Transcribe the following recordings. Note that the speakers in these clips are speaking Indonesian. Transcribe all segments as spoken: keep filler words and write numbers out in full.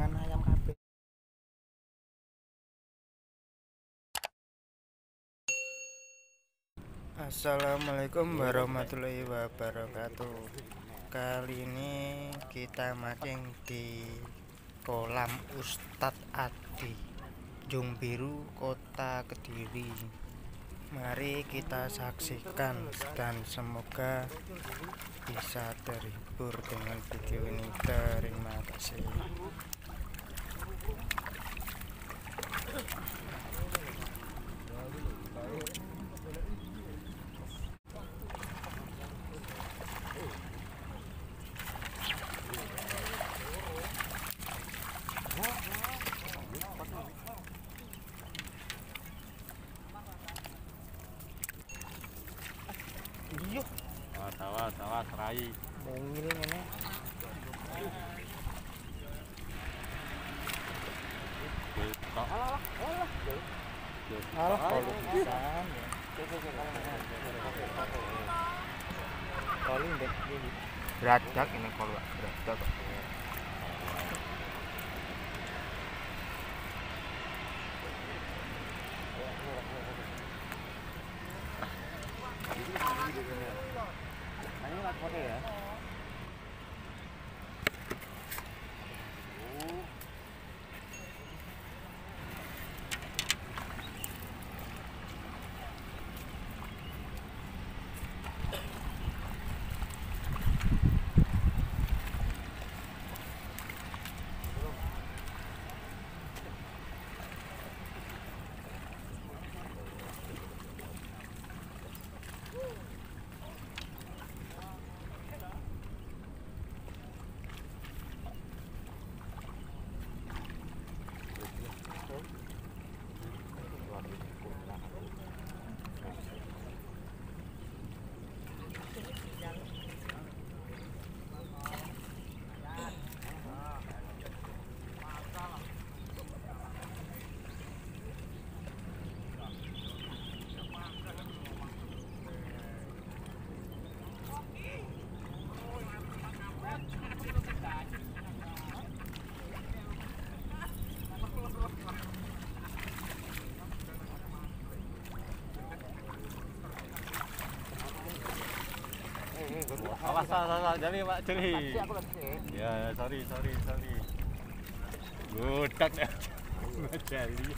mangan ayam kabeh. Assalamualaikum warahmatullahi wabarakatuh. Kali ini kita mancing di kolam Ustadz Adi, Jumbiru, Kota Kediri. Mari kita saksikan dan semoga bisa terhibur dengan video ini. Terima kasih. Iya. Awas, awas, rai. Mungil ngene. Alah, alah. Alah, kalau pisan. Kalau ndek iki. Bradak ini kalau bradak. Ini nggak pakai ya? Awas, awas, jadi Pak Jeli. Ya, sorry, sorry, sorry. Budak ya, Jeli.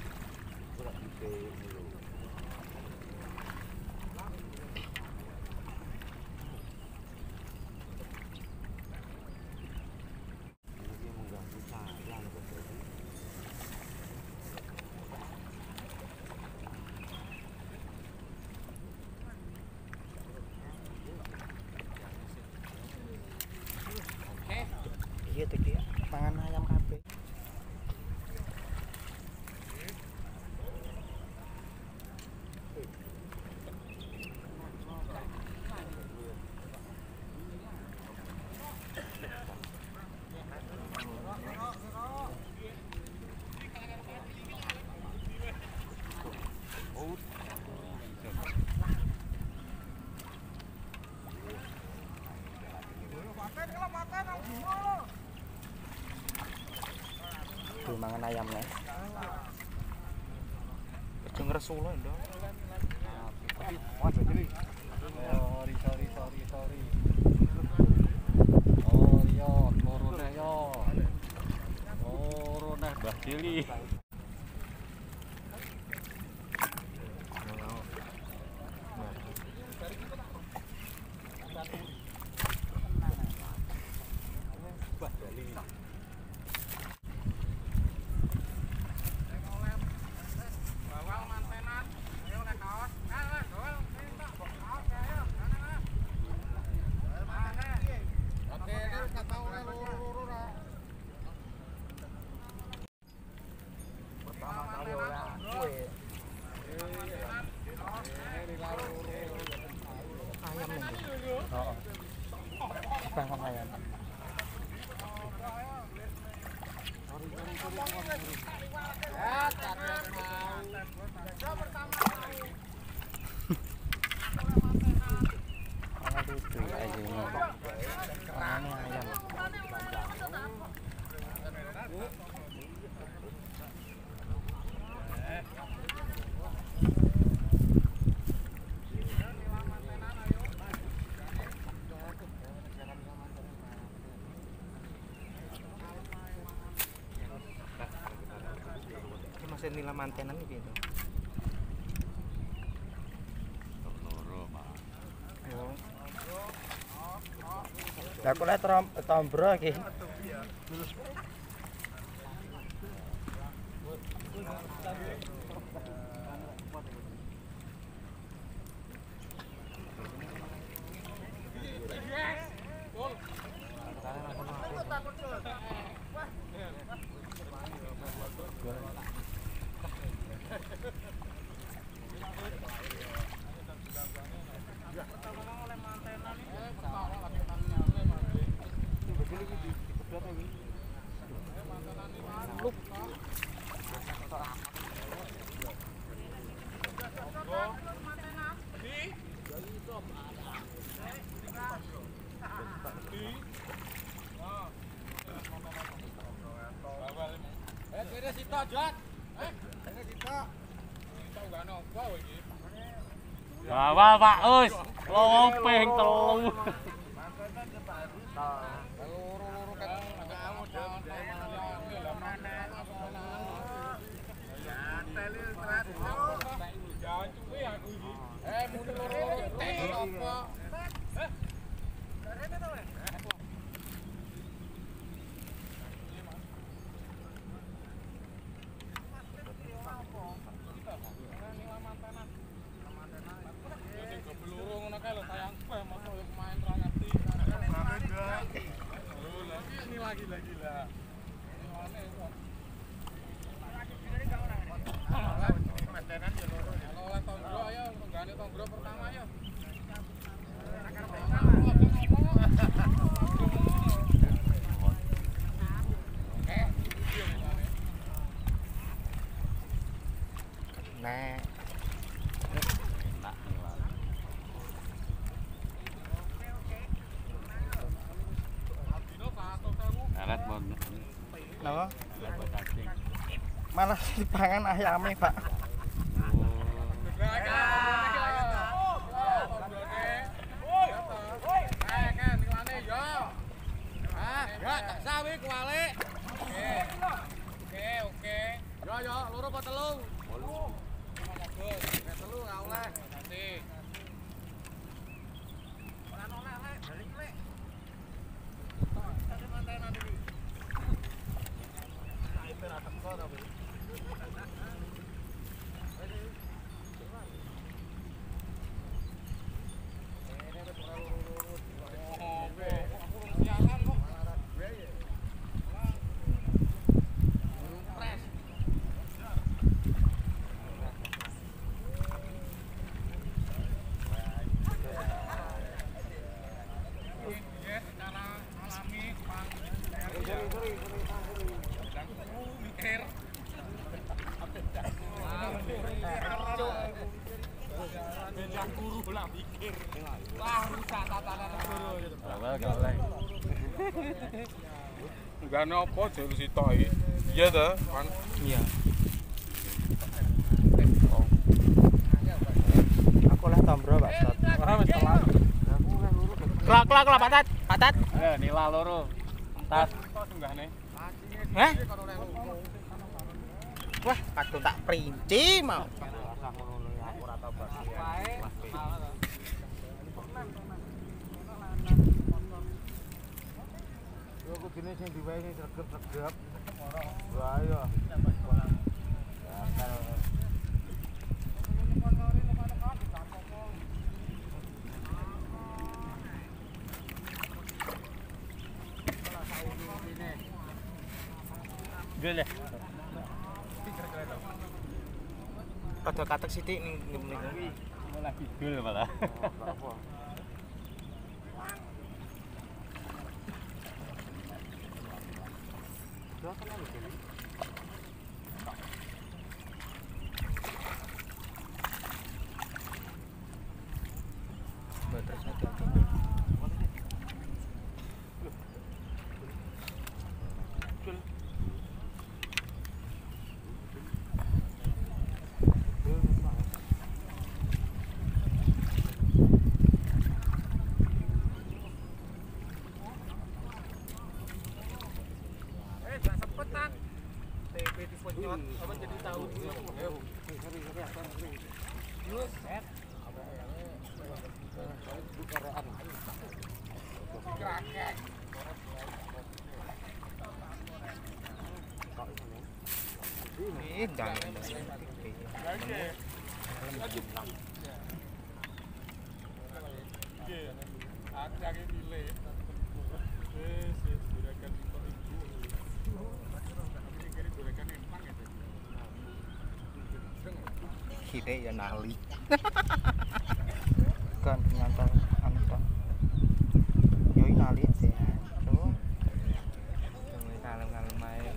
Iya tuh dia mangan ayam kabeh. Tuh mangan ayamnya. Aja ngresula ndok. Sorry, sorry, sorry, sorry. Oh, yo, loro neh yo. Loro neh Mbah Jeli. Ayam ini. Heeh. Dipangan ayam. Mana itu ayamnya? Mana ayam? nila mantenan iki to. Loro, Pak. Yo. Lah kok lek trom tombro iki. Bawa Pak Us, lopeng telu. Nah. Enak nilah. Alat mon. Napa? Alat buat cacing. Malah dipangan ayame, Pak. Enggak nopo jero sitoki. Iya toh, Pan? Iya. Aku leh tombro, Pak Sot. Ora wis telat. Kelak kelak kelak patat, patat. Eh, nila loro. Tas. Tunggahne. Hah? Wah, kadung tak perinci mau. Yo kudune sing diwehi sing sregep-sregep. Wah ayo. Gele. Ada katek sithik ning ngene. Lagi gul malah. T V di Ponyot, apa jadi tahu. Edan. Kita ya nali. Kan nyata anta. Yoi nali sih. Tuh. Kalem-kalem ae.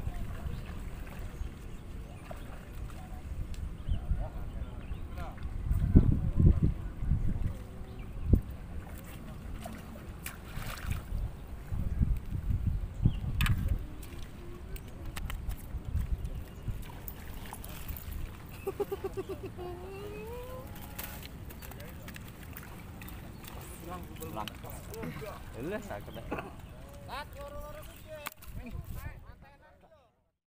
Lang. Lah, sakit dah.